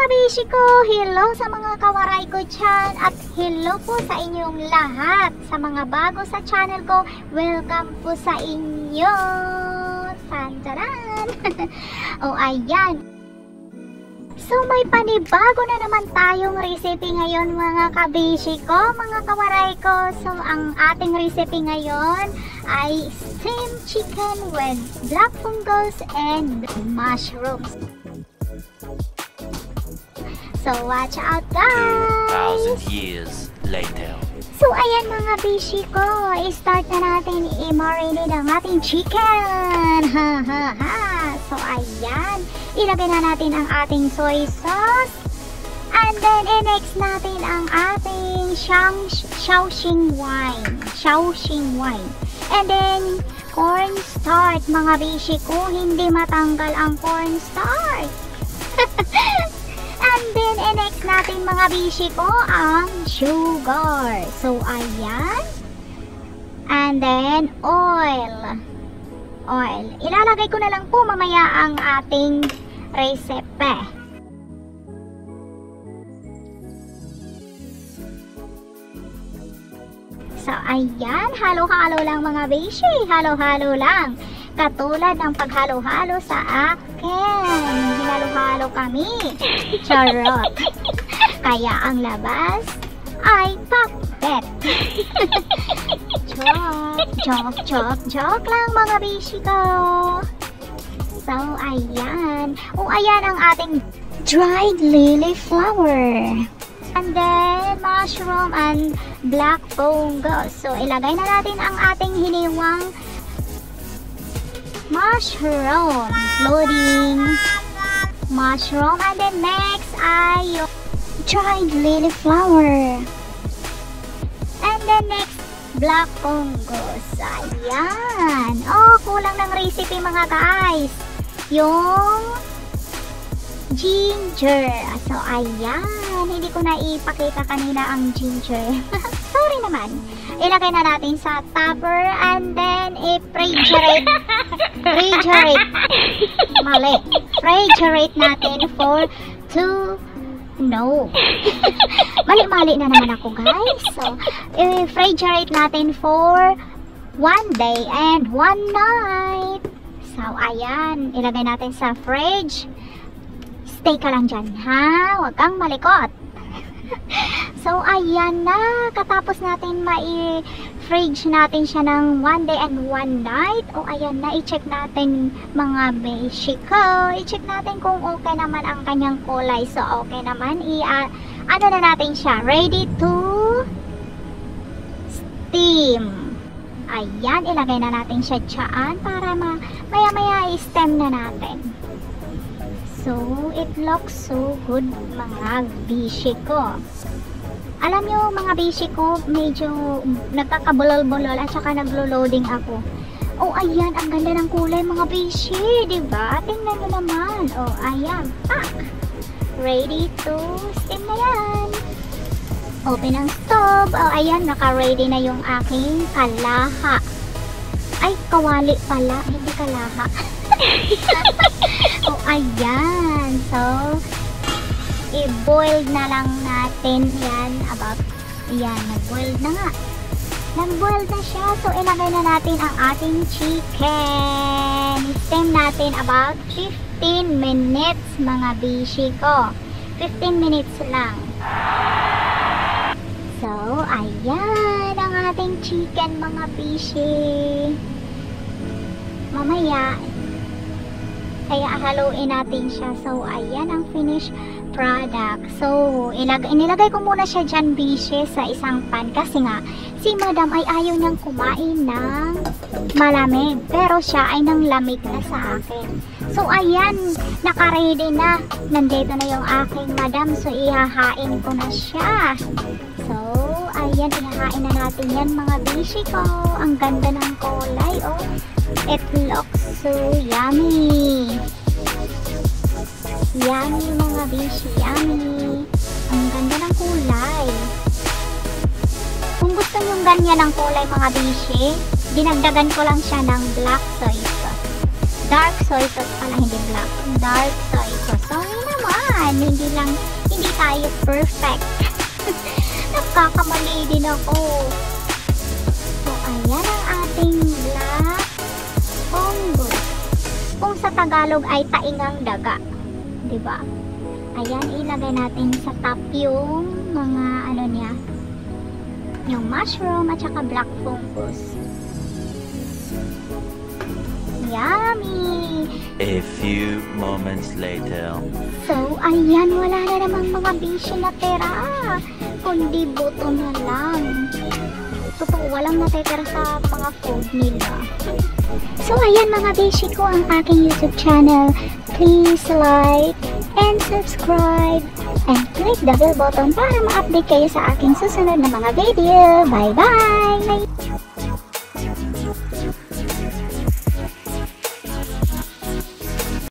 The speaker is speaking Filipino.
mga bishi ko! Hello sa mga kawaray ko dyan at hello po sa inyong lahat. Sa mga bago sa channel ko, welcome po sa inyo! Tantaran! O ayan! So may panibago na naman tayong recipe ngayon mga kabishi ko, mga kawaray ko. So ang ating recipe ngayon ay steamed chicken with black fungus and mushrooms. So watch out guys! 2,000 years later. So ayan mga bishi ko, i-start na natin i-marinate ang ating chicken. Ha ha ha. So ayan, ilagay na natin ang ating soy sauce. And then i-next natin ang ating Shaoxing wine. Shaoxing wine. And then cornstarch mga bishi ko, hindi matanggal ang cornstarch. And then i-next natin mga bishi ko ang sugar. So ayan. And then oil. Oil. Ilalagay ko na lang po mamaya ang ating recipe. So ayan, halo-halo lang mga bishi. Halo-halo lang. Katulad ng paghalo-halo sa akin. Hinalo-halo kami. Charot. Kaya ang labas ay pakbet. Joke lang mga bishi ko. So ayan. O ayan ang ating dried lily flower. And then mushroom and black fungus. So ilagay na natin ang ating hiniwang mushroom. Loading mushroom. And then next ay yung dried lily flower. And then next black fungus. Ayan. Oh, kulang ng recipe mga guys. Yung ginger. So ayan. Hindi ko na ipakita kanina ang ginger. Sorry naman. Ilagay na natin sa tupper and then i-refrigerate. Mali. Refrigerate natin for 2 no. Mali-mali na naman ako guys. So, i-refrigerate natin for 1 day and 1 night. So, ayan. Ilagay natin sa fridge. Stay ka lang dyan, ha? Huwag kang malikot. So, ayan na. Katapos natin ma-fridge natin siya ng 1 day and 1 night. O, ayan na. I-check natin mga beshi ko. I-check natin kung okay naman ang kanyang kulay. So, okay naman. Ano na natin siya? Ready to steam. Ayan. Ilagay na natin siya dyan para maya-maya i-steam na natin. So, it looks so good mga bishi ko. Alam nyo mga bishi ko, medyo nagkakabulol-bulol at saka naglo-loading ako. Oh, ayan, ang ganda ng kulay mga bishi, diba? Tingnan nyo naman. Oh, ayan, pak! Ready to steam na yan. Open ang stove. Oh, ayan, naka-ready na yung aking kalaha. Ay, kawali pala, hindi kalaha. Oh, ayan. So, i-boil na lang natin yan. Yan, nag-boil na nga. Nag-boil na siya. So, ilagay na natin ang ating chicken. Steam natin about 15 minutes, mga bishi ko. 15 minutes lang. So, ayan ang ating chicken, mga bishi. Mamaya, kaya haluin natin siya. So, ayan ang finished product. So, inilagay ko muna siya dyan, bishi, sa isang pan. Kasi nga, si madam ay ayaw niyang kumain ng malamig. Pero siya ay nang lamig na sa akin. So, ayan, naka-ready na. Nandito na yung aking madam. So, ihahain ko na siya. So, ayan, ihahain na natin yan, mga bishi ko. Ang ganda ng kulay, oh. It looks so yummy. Yummy mga bishi, yummy. Ang ganda ng kulay. Kung gusto nyo ganyan ang kulay mga bishi, dinagdagan ko lang siya ng black soy sauce. Dark soy sauce pala, hindi black. Dark soy sauce. Sorry naman. naman. Hindi tayo perfect. Nagkakamali din ako. So, ayan ang ating black fungus. Kung sa Tagalog ay taingang daga. Diba? Ayan, ilagay natin sa top yung mga ano niya. Yung mushroom at saka black fungus. Yummy! A few moments later. So, ayan, wala na namang mga bishi na tira. Kundi buto na lang. Totoo, walang natitira sa mga food nila. So, ayan mga bishi ko ang aking YouTube channel. Please like and subscribe and click the bell button para ma-update kayo sa aking susunod na mga video. Bye-bye!